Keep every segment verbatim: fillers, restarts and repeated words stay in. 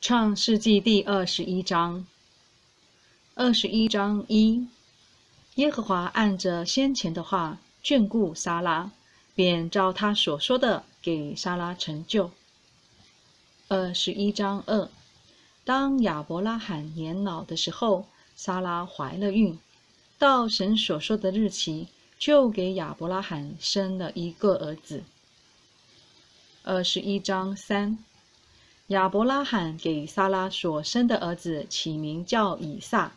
创世纪第二十一章。二十一章一，耶和华按着先前的话眷顾撒拉，便照他所说的给撒拉成就。二十一章二，当亚伯拉罕年老的时候，撒拉怀了孕，到神所说的日期，就给亚伯拉罕生了一个儿子。二十一章三，亚伯拉罕给撒拉所生的儿子起名叫以撒。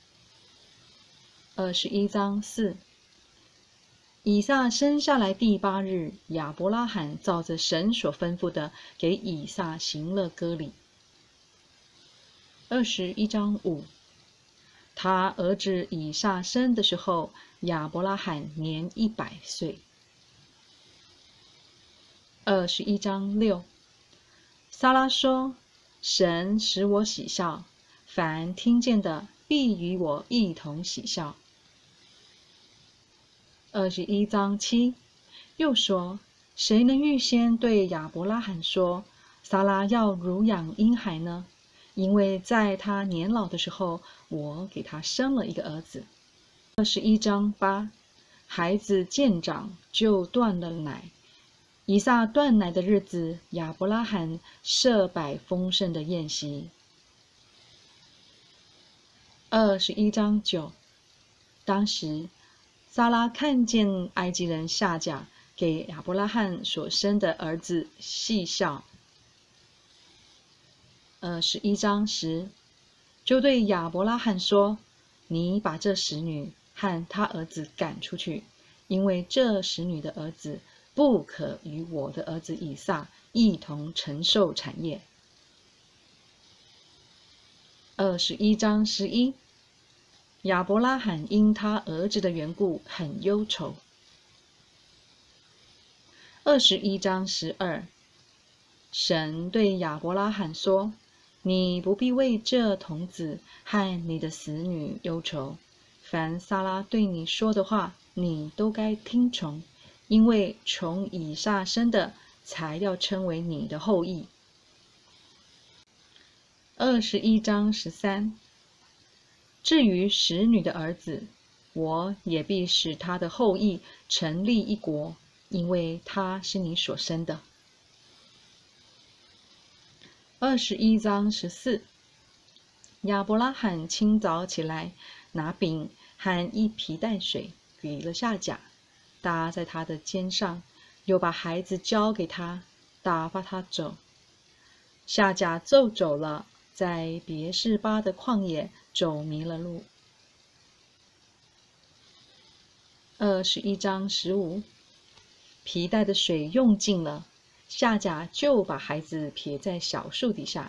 二十一章四，以撒生下来第八日，亚伯拉罕照着神所吩咐的，给以撒行了割礼。二十一章五，他儿子以撒生的时候，亚伯拉罕年一百岁。二十一章六，撒拉说：“神使我喜笑，凡听见的必与我一同喜笑。”二十一章七，又说：“谁能预先对亚伯拉罕说，撒拉要乳养婴孩呢？因为在他年老的时候，我给他生了一个儿子。”二十一章八，孩子渐长，就断了奶。以撒断奶的日子，亚伯拉罕设摆丰盛的宴席。二十一章九，当时撒拉看见埃及人夏甲给亚伯拉罕所生的儿子细笑。二十一章十，就对亚伯拉罕说：“你把这使女和她儿子赶出去，因为这使女的儿子不可与我的儿子以撒一同承受产业。”二十一章十一，亚伯拉罕因他儿子的缘故很忧愁。二十一章十二，神对亚伯拉罕说：“你不必为这童子和你的子女忧愁，凡撒拉对你说的话，你都该听从，因为从以撒生的才要称为你的后裔。”二十一章十三，至于使女的儿子，我也必使他的后裔成立一国，因为他是你所生的。二十一章十四，亚伯拉罕清早起来，拿饼和一皮带水给了夏甲，搭在他的肩上，又把孩子交给他，打发他走。夏甲就走了，在别是巴的旷野走迷了路。二十一章十五，皮带的水用尽了，夏甲就把孩子撇在小树底下。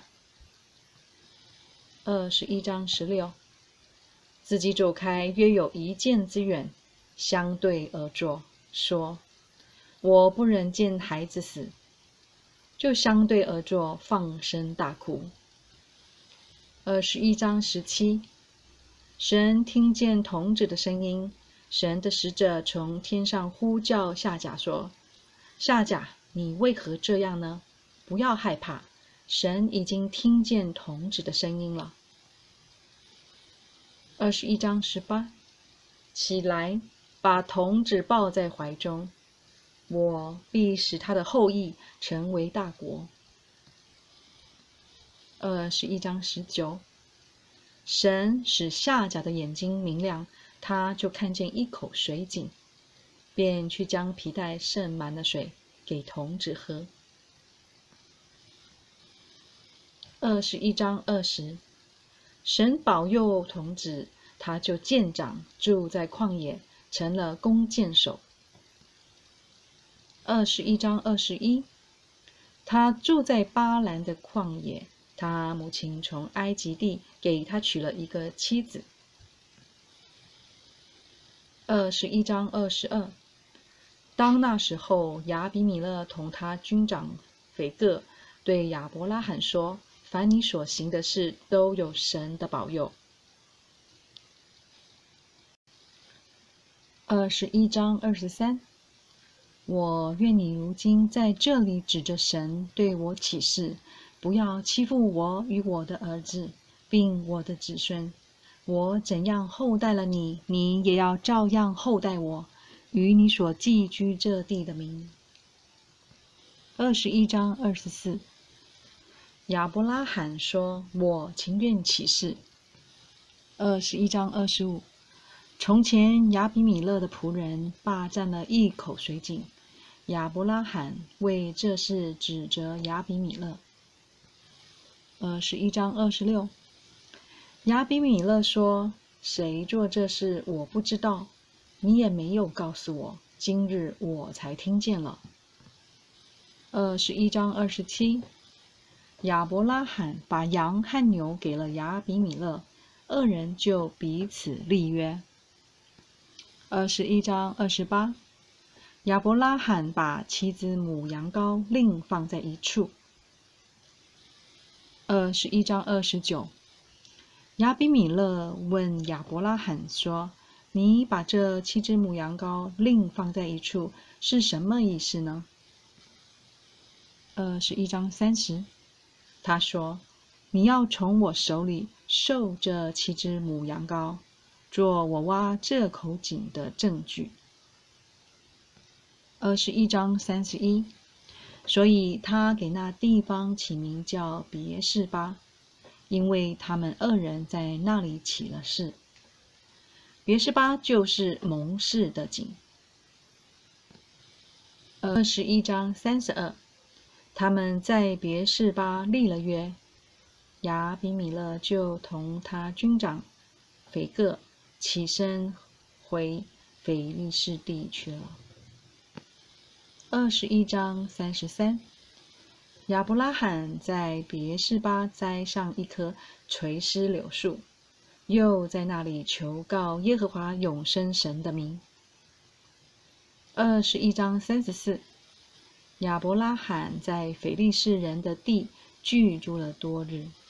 二十一章十六，自己走开约有一箭之远，相对而坐，说：“我不忍见孩子死。”就相对而坐，放声大哭。二十一章十七，神听见童子的声音，神的使者从天上呼叫夏甲说：“夏甲，你为何这样呢？不要害怕，神已经听见童子的声音了。”二十一章十八，起来，把童子抱在怀中，我必使他的后裔成为大国。二十一章十九，神使夏甲的眼睛明亮，他就看见一口水井，便去将皮带盛满了水给童子喝。二十一章二十，神保佑童子，他就渐长，住在旷野，成了弓箭手。二十一章二十一，他住在巴兰的旷野，他母亲从埃及地给他娶了一个妻子。二十一章二十二，当那时候，亚比米勒同他军长斐各对亚伯拉罕说：“凡你所行的事，都有神的保佑。”二十一章二十三，我愿你如今在这里指着神对我起誓， 不要欺负我与我的儿子，并我的子孙。我怎样厚待了你，你也要照样厚待我，与你所寄居这地的民。二十一章二十四。亚伯拉罕说：“我情愿起誓。”二十一章二十五。从前亚比米勒的仆人霸占了一口水井，亚伯拉罕为这事指责亚比米勒。二十一章二十六。亚比米勒说：“谁做这事我不知道，你也没有告诉我，今日我才听见了。”二十一章二十七。亚伯拉罕把羊和牛给了亚比米勒，二人就彼此立约。二十一章二十八。亚伯拉罕把七只母羊羔另放在一处。二十一章二十九。亚比米勒问亚伯拉罕说：“你把这七只母羊羔另放在一处，是什么意思呢？”二十一章三十。他说：“你要从我手里受这七只母羊羔，做我挖这口井的证据。”二十一章三十一。所以他给那地方起名叫别是巴，因为他们二人在那里起了誓。别是巴就是盟誓的井。二十一章三十二。他们在别是巴立了约，亚比米勒就同他军长腓各起身回腓利士地去了。二十一章三十三。亚伯拉罕在别是巴栽上一棵垂丝柳树，又在那里求告耶和华永生神的名。二十一章三十四。亚伯拉罕在腓利士人的地居住了多日。